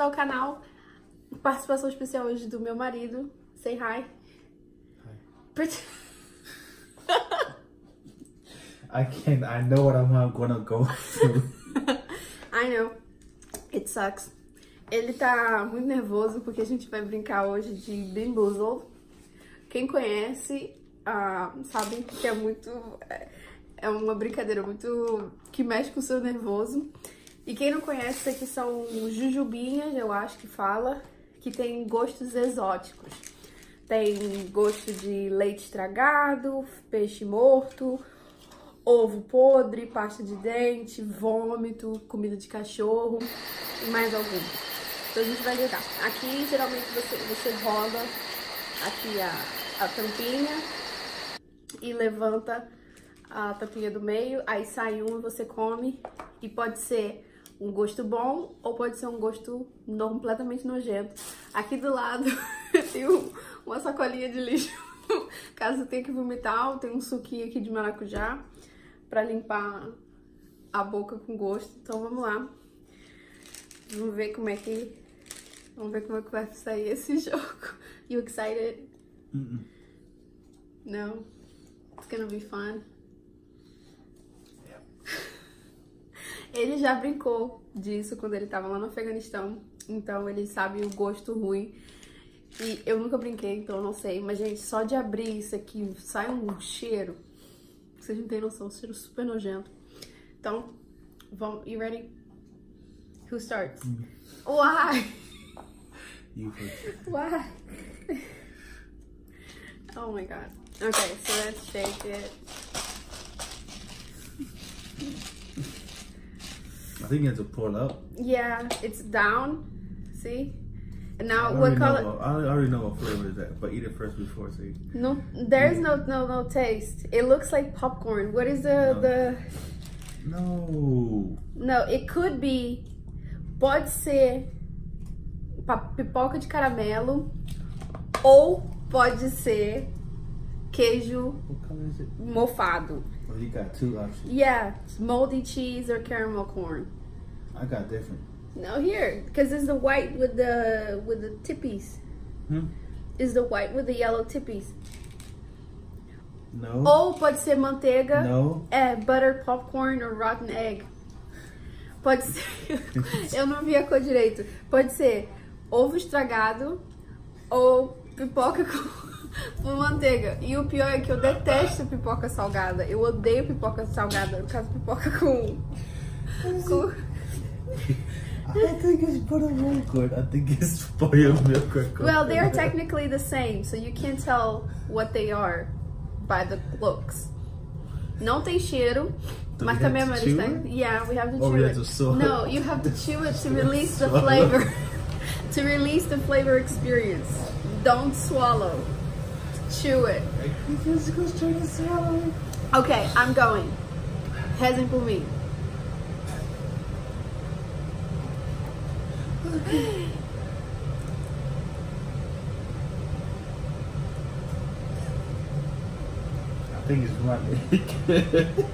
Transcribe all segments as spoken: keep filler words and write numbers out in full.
ao canal. Participação especial hoje do meu marido. Say hi. Hi. I can't, I know what I'm gonna go through. I know. It sucks. Ele tá muito nervoso porque a gente vai brincar hoje de Bamboozled. Quem conhece, uh, sabe que é muito... É uma brincadeira muito... que mexe com o seu nervoso. E quem não conhece, isso aqui são jujubinhas, eu acho que fala, que tem gostos exóticos. Tem gosto de leite estragado, peixe morto, ovo podre, pasta de dente, vômito, comida de cachorro e mais algum. Então a gente vai jogar. Aqui, geralmente, você, você rola aqui a, a tampinha e levanta a tampinha do meio, aí sai um e você come. E pode ser um gosto bom ou pode ser um gosto não, completamente nojento. Aqui do lado tem um, uma sacolinha de lixo, caso tenha que vomitar. Tem um suquinho aqui de maracujá pra limpar a boca com gosto. Então vamos lá. Vamos ver como é que... Vamos ver como é que vai sair esse jogo. You excited? Mm-mm. No? It's gonna be fun. Ele já brincou disso quando ele tava lá no Afeganistão, então ele sabe o gosto ruim. E eu nunca brinquei, então eu não sei. Mas, gente, só de abrir isso aqui sai um cheiro. Vocês não têm noção, um cheiro super nojento. Então, vamos. You ready? Who starts? Mm. Why? You first. Why? Oh my god. Okay, so let's shake it. I think you have to pull up. Yeah, it's down. See? And now I what already color? know what- I already know what flavor is that, but eat it first before, see. No, there's no no no taste. It looks like popcorn. What is the No. the? No. No, it could be. Pode ser pa- pipoca de caramelo ou pode ser queijo What color is it? mofado. Oh, you got two options. Yeah, it's moldy cheese or caramel corn. I got different. No, here, because it's the white with the with the tippies. Hmm? Is the white with the yellow tippies. No. Ou pode ser manteiga, No. é butter, popcorn or rotten egg. Pode ser, eu não vi a cor direito. Pode ser ovo estragado ou pipoca com, com manteiga. E o pior é que eu detesto pipoca salgada. Eu odeio pipoca salgada. No caso, pipoca com... com... I don't think it's buttermilk. I think it's buttermilk. or Well, they are coconut. technically the same, so you can't tell what they are by the looks. Não tem cheiro, Do mas we have também to eles chew têm. it? Yeah, we have to Or chew we it. have to swallow No, it? you have to chew it to release the Swallow. flavor. To release the flavor experience. Don't swallow. Chew it. You're just trying to swallow it. Okay, I'm going. Rezem por mim. I think it's running.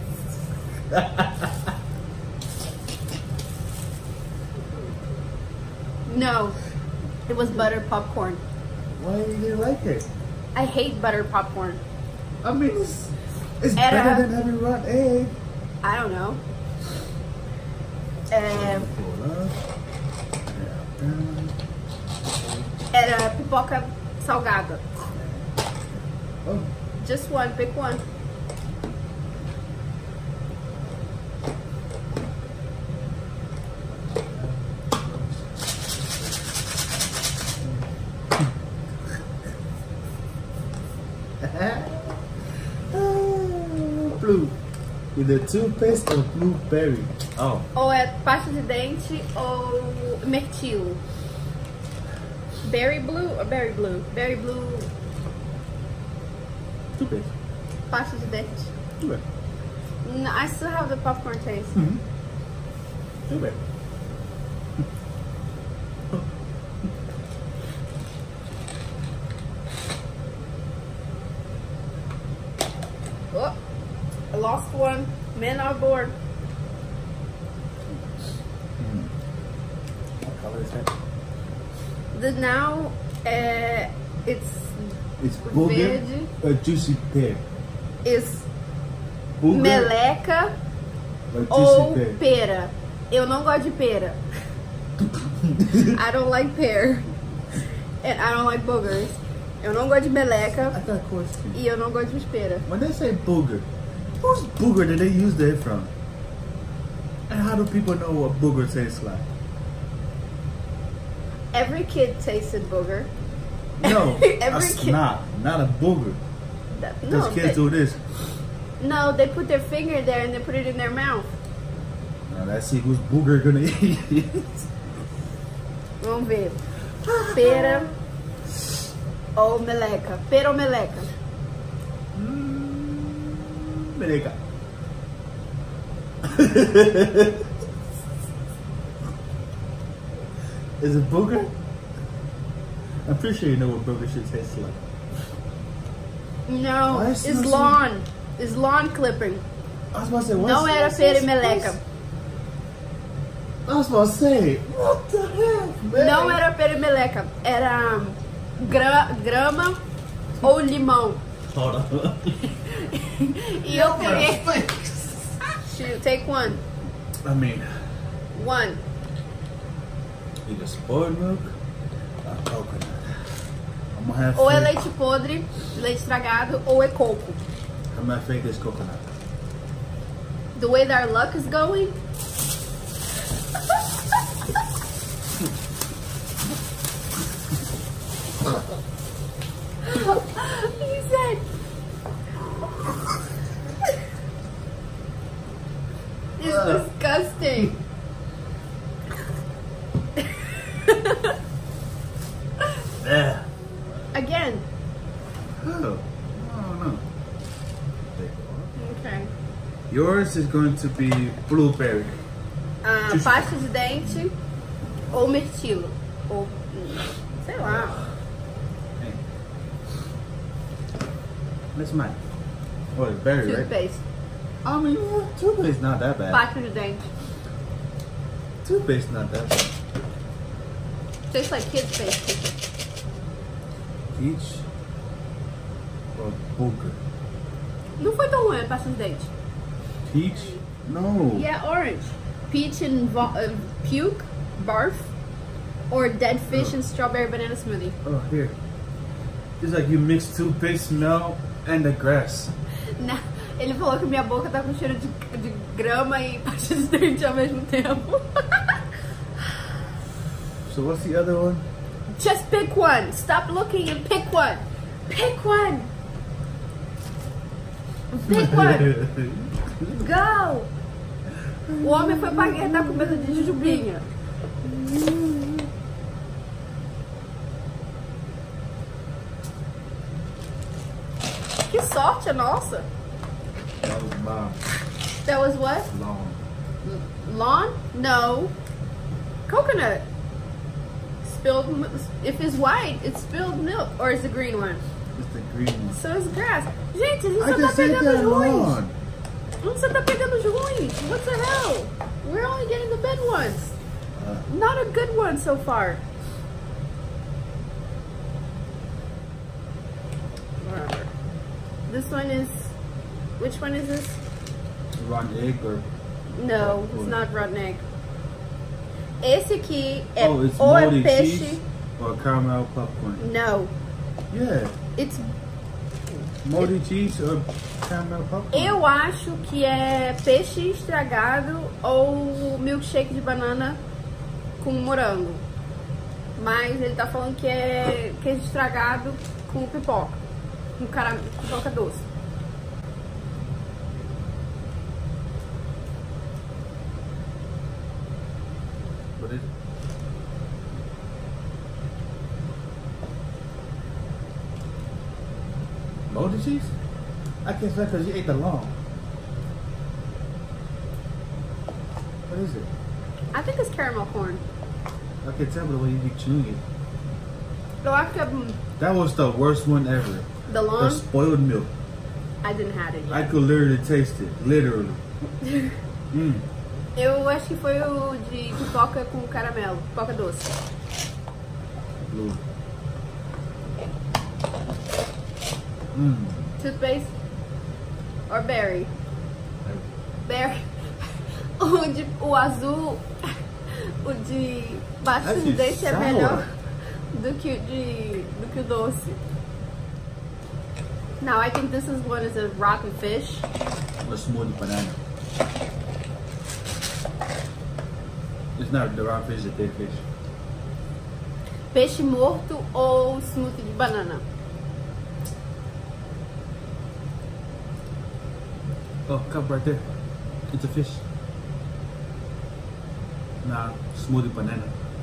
No, it was butter popcorn. Why you didn't like it? I hate butter popcorn. I mean, it's, it's Era- better than having raw egg. I don't know. É, Pull up. Yeah. era pipoca salgada. Oh, Just one, pick one. blue. Either toothpaste or blueberry. Oh. Ou é pasta de dente ou mirtilo. Berry blue or berry blue? Berry blue, Toothpaste. pasta de dente. Toothpaste. No, I still have the popcorn taste. Mm-hmm. Toothpaste. Oh, I lost one. Men are bored. What color What is that? The now, uh, it's It's booger verde. or juicy pear? Is Booger meleca or ou juicy pear? pera. Eu não gosto de pera. I don't like pear. And I don't like boogers. Eu não gosto de meleca I got a question. e eu não gosto de pera. When they say booger, whose booger did they use that from? And how do people know what booger tastes like? Every kid tasted booger. No, Every a kid- snot, not a booger. That- Because No, kids they, do this. no, they put their finger there and they put it in their mouth. Now let's see whose booger gonna eat. Vamos ver. Pera ou meleca? Pera ou meleca? Mm, Meleca. Is it booger? I'm pretty sure you know what booger should taste like. No, Why it's is this- lawn. It's lawn clipping. I was about to say, what's, Não era what's- pera e what's- meleca. I was about to say, what the heck, man? Não era pera e meleca. Era gra grama ou limão. Hold on. E eu peguei. Shoot, take one. I mean, One. either spoiled milk or coconut. I'm gonna have Ou é faith. leite podre, leite estragado, ou é coco. I'm gonna think it's coconut. The way that our luck is going. He said. It's Uh. disgusting. Yeah. Again. Oh, I don't know. Okay. Yours is going to be blueberry. Ah, Juicy. pasta de dente ou mirtilo. Ou, hum, sei lá. Hey. That's mine. What, it's berry, right? Toothpaste. I mean, yeah, toothpaste not that bad. Pasta de dente. Toothpaste not that bad. Tastes like kids' paste. Peach or booger? Não foi tão ruim a pasta de dente. Peach? No. Yeah, orange. Peach and vo- uh, puke, barf, or dead fish and strawberry banana smoothie. Oh, here. It's like you mix toothpaste smell and the grass. Na- Ele falou que minha boca tá com cheiro de, de grama e pasta de dente ao mesmo tempo. So what's the other one? Just pick one. Stop looking and pick one. Pick one. Pick one. Go. O homem foi pra guerra, tá com medo de jujubinha. Que sorte a nossa. That was mom. That was what? Long. Lawn? No. Coconut. Spilled. m- If it's white, it's spilled milk. Or it's the green one. It's the green one. So it's grass. Gente, a gente I só tá just said pegando that os ruins. lawn. Você tá pegando os ruins. What the hell? We're only getting the good ones. Uh, Not a good one so far. Whatever. This one is. Which one is this? rotten egg or No, it's not rotten egg. Esse aqui é oh, it's ou é moldy peixe. cheese or caramel popcorn. No, Yeah, it's. moldy cheese or caramel popcorn. Eu acho que é peixe estragado ou milkshake de banana com morango. Mas ele tá falando que é queijo estragado com pipoca. Com caram... pipoca doce. What is it? Moldy cheese? I guess that's because you ate the long. What is it? I think it's caramel corn. I can tell by the way you keep chewing it. Eu acho que é hum, That was the worst one ever. the The long. spoiled milk. I didn't have it I yet. could literally taste it. Literally. Mm. Eu acho que foi o de pipoca com caramelo, pipoca doce. Blue. Mmm. Toothpaste or berry? Berry. O, de, o azul, o de baixo de dente é melhor do que o de do que o doce. Now I think this is what is a rotten fish. Or smoothie banana. It's not the rotten fish, it's a dead fish. Peixe morto ou smoothie de banana? Oh, cup right there. It's a fish. Nah, smoothie banana.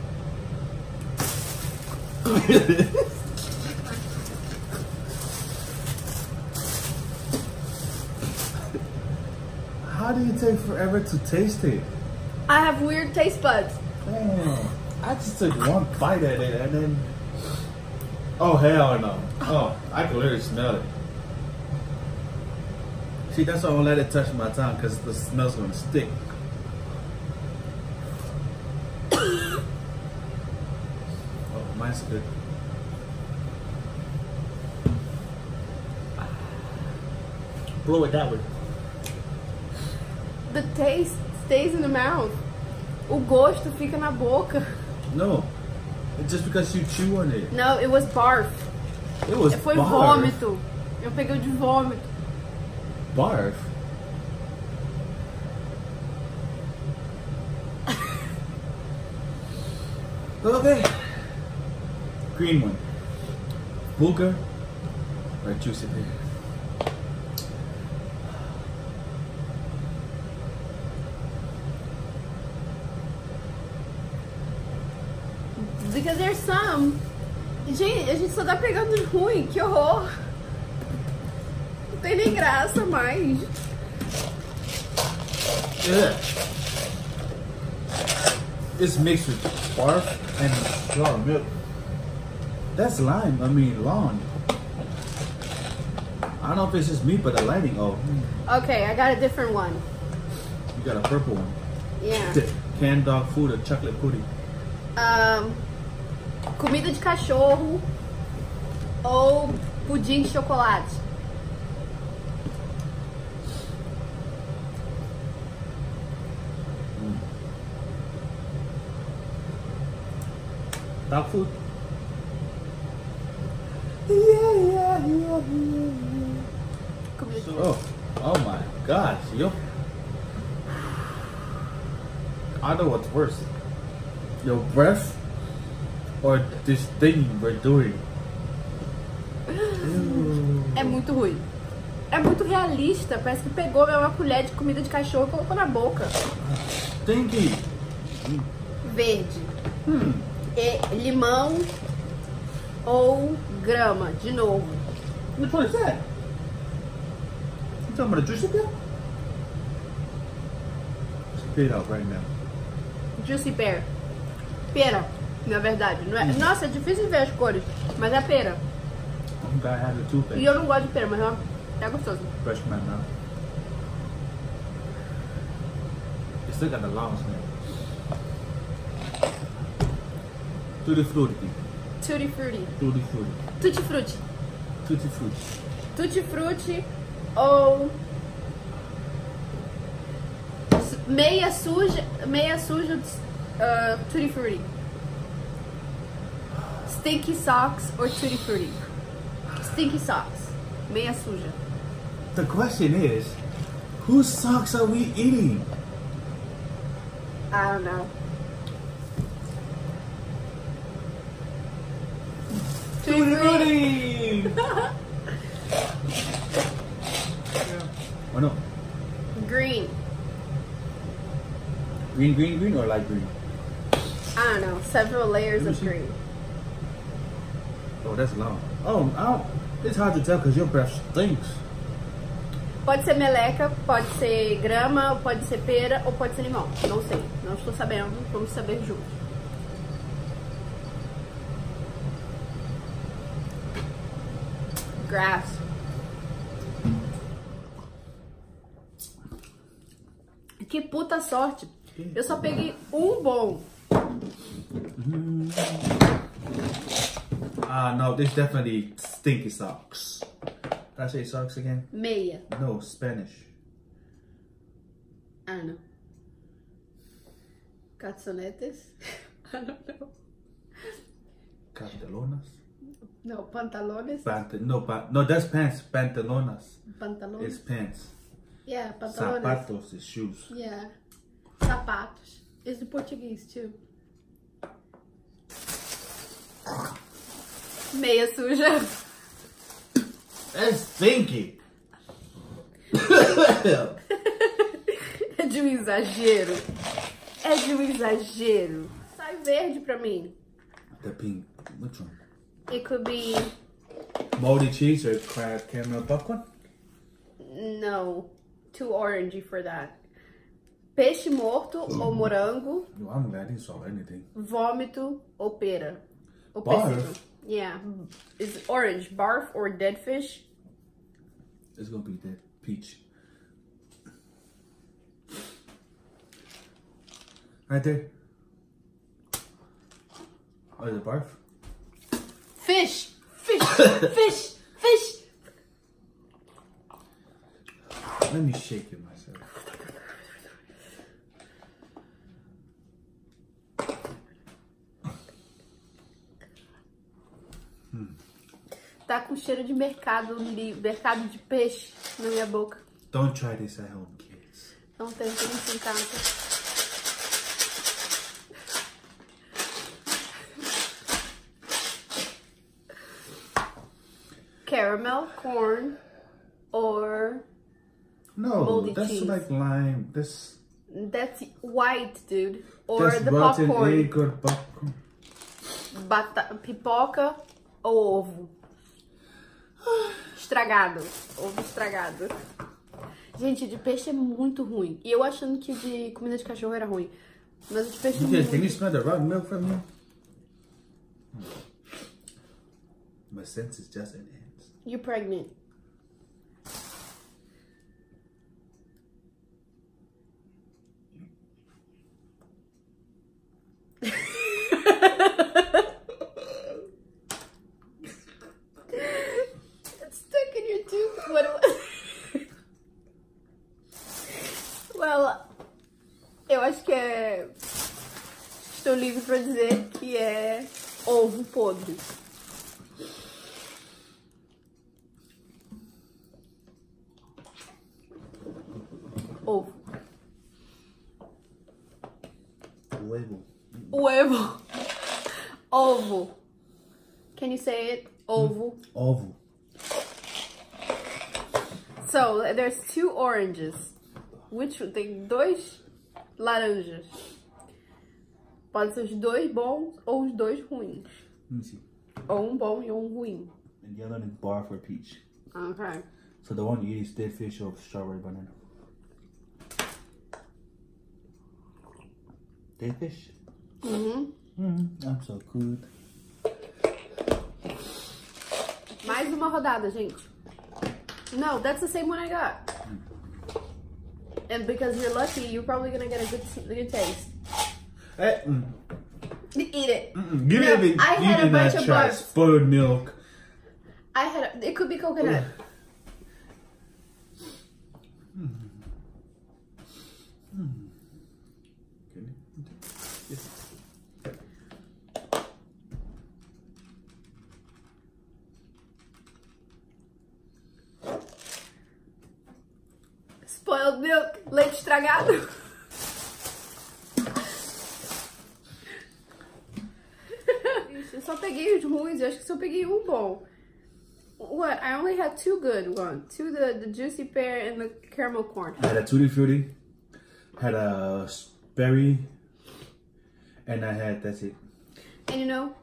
How do you take forever to taste it? I have weird taste buds. Damn. I just took one bite at it and then... Oh, hell no. Oh, I can literally smell it. See, that's why I won't let it touch my tongue because the smell's going to stick. Oh, mine's good. Blow it that way. The taste stays in the mouth. O gosto fica na boca. No, it's just because you chew on it. No, it was barf. It was Foi barf. vômito. Eu peguei o de vômito. Barf? Okay. Green one. Booger or juicy pig? Because there's some. Gente, a gente só tá pegando ruim, que horror. Não tem nem graça mais. Yeah. It's mixed with barf and raw milk. That's lime, I mean lawn. I don't know if it's just me, but the lighting, oh. Okay, I got a different one. You got a purple one. Yeah. Canned dog food or chocolate pudding? Um, comida de cachorro ou pudim de chocolate? Mm. Dog food? Yeah, yeah, yeah, yeah. Comida de... Oh, oh my gosh, yo. I know what's worse. Your breath or this thing we're doing. É muito ruim. É muito realista. Parece que pegou uma colher de comida de cachorro e colocou na boca. Stinky. Verde. Hmm. E limão ou grama, de novo. Which one is that? You talking about a juicy pear? Spit it out right now. Juicy pear. Pera, na verdade. Não é... Nossa, é difícil ver as cores, mas é pera. I'm gonna have the toothpaste. E eu não gosto de pera, mas ó, é gostoso. Fresh man now. It's still got the long smell. Tutti frutti. Tutti frutti. Tutti frutti. Tutti frutti. Tutti frutti. Tutti frutti ou meia suja, meia suja uh, tutti frutti. Stinky socks or tutti frutti. Stinky socks. Meia suja. The question is, whose socks are we eating? I don't know. Tutti frutti. Or no? Green. Green, green, green, or light green? I don't know. Several layers Let me of see. green. Oh, that's long. Oh, I don't, it's hard to tell because your breath stinks. Pode ser meleca, pode ser grama, pode ser pera ou pode ser limão. Não sei. Não estou sabendo. Vamos saber juntos. Grass. Que puta sorte Eu só peguei um bom. Mm. Ah, uh, no, this definitely stinky socks. Did I say socks again? Meia. No, Spanish. I don't know. Calzonetes? I don't know. Pantalonas? No, pantalones. Pant no, pa no, that's pants. Pantalonas. Pantalones. It's pants. Yeah, pantalones. Sapatos is shoes. Yeah. Sapatos. It's in Portuguese too. Meia suja. That's stinky. É de um exagero. É de um exagero. Sai verde pra mim. The pink. Which one? It could be... Moldy cheese or caramel popcorn? No. Too orangey for that. Peixe morto ou morango. No, I'm glad he saw anything. Vômito ou pera. Ou Barf? pêssego. Yeah. Is it orange barf or dead fish? It's gonna be the peach. Right there. Oh, is it barf? Fish! Fish! Fish! Fish! Let me shake it myself. Hmm. Tá com cheiro de mercado, de mercado de peixe na minha boca. Don't try this at home, kids. Não tem isso em casa. Caramel, corn, or No, moldy that's cheese. like lime. This That's white, dude. Or that's the rotten popcorn. egg or popcorn. Bata pipoca ou ovo. Estragado. Ovo estragado. Gente, de peixe é muito ruim. E eu achando que de comida de cachorro era ruim. Mas de peixe é Okay, muito... can you smell the rotten milk from here? My sense is just enhanced. You're pregnant. It's stuck in your tooth. What it was? Well, eu acho que é... Estou livre pra dizer que é ovo podre. Ovo. Huevo. Ovo. Ovo. Can you say it? Ovo. Ovo. So, there's two oranges. Which tem dois laranjas. Pode ser os dois bons ou os dois ruins. Let me see. Ou um bom e um ruim. And the other one is barf or peach. Okay. So the one you eat is dead fish or strawberry banana. Dead fish? Uhum. Mm-hmm. I'm so good. Mais uma rodada, gente. No, that's the same one I got. And because you're lucky, you're probably gonna get a good, good taste. Hey, mm. Eat it. Mm-mm. You No, didn't, I you had a did not bunch of try barfs. spoiled milk. I had a, it could be coconut. Mm. Mm. Can you? Yes. Spoiled milk, leite estragado. Eu só peguei os ruins, eu acho que só peguei um bom. What? I only had two good ones. Two, the, the juicy pear and the caramel corn. I had a tutti frutti, had a berry, and I had, that's it. And you know,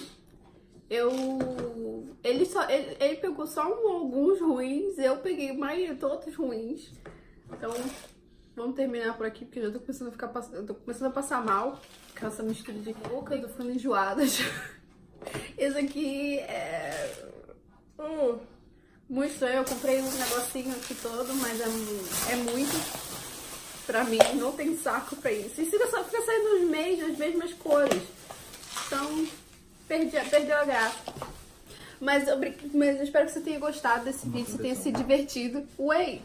eu... Ele, só, ele, ele pegou só um, alguns ruins, eu peguei a maioria todos ruins. Então, vamos terminar por aqui, porque eu já tô começando a ficar... Eu tô começando a passar mal com essa mistura de boca, eu tô ficando enjoada já. Esse aqui é... Uh, muito estranho, eu comprei um negocinho aqui todo, mas é, é muito. pra mim, não tem saco pra isso. E fica, só, fica saindo os mesmos, as mesmas cores. Então, perdi, perdeu a graça. Mas eu, mas eu espero que você tenha gostado desse vídeo, você tenha se divertido. Wait!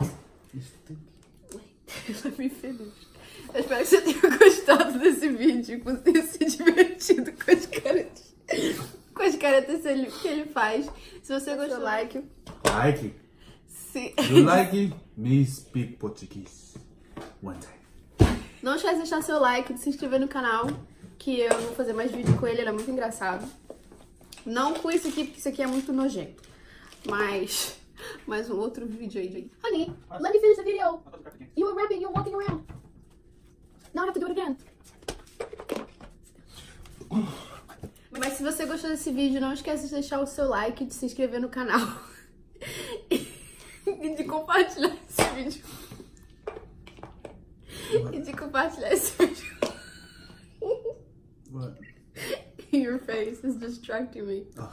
Wait, ela me feliz. Eu espero que você tenha gostado desse vídeo, que você tenha se divertido com as caretas, com as caretas que ele faz. Se você gostou, like. Like. Se... You like it? Me speak Portuguese. One time. Não esquece de deixar seu like, de se inscrever no canal, que eu vou fazer mais vídeo com ele, ele é muito engraçado. Não com isso aqui, porque isso aqui é muito nojento. Mas, mais um outro vídeo aí. De... Honey, let me finish the video. You were rapping, you were walking around. Now I have to do it again. Mas se você gostou desse vídeo, não esquece de deixar o seu like, de se inscrever no canal. E de compartilhar esse vídeo. E de compartilhar esse vídeo. What? Your face is distracting me. Oh.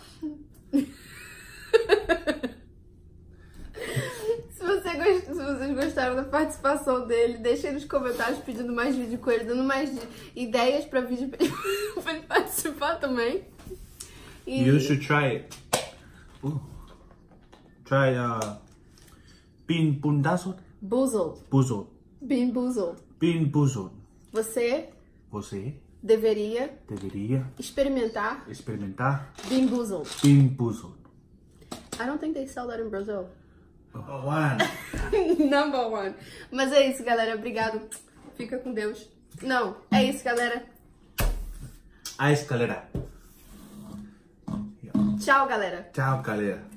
se, você gost... se vocês gostaram da participação dele, deixem nos comentários pedindo mais vídeo com ele, dando mais ideias pra vídeo pra ele, pra ele participar também. E... You should try it. Ooh. Try uh, Bean Bundazzled. Buzzled. Buzzled. Bean Buzzled. Bean Buzzled. Você Você deveria deveria experimentar experimentar Bean Buzzled. Bean Buzzled. I don't think they sell that in Brazil. Number one. Number one. Mas é isso, galera. Obrigado. Fica com Deus. Não, é isso, galera. A escalera. Tchau, galera. Tchau, galera.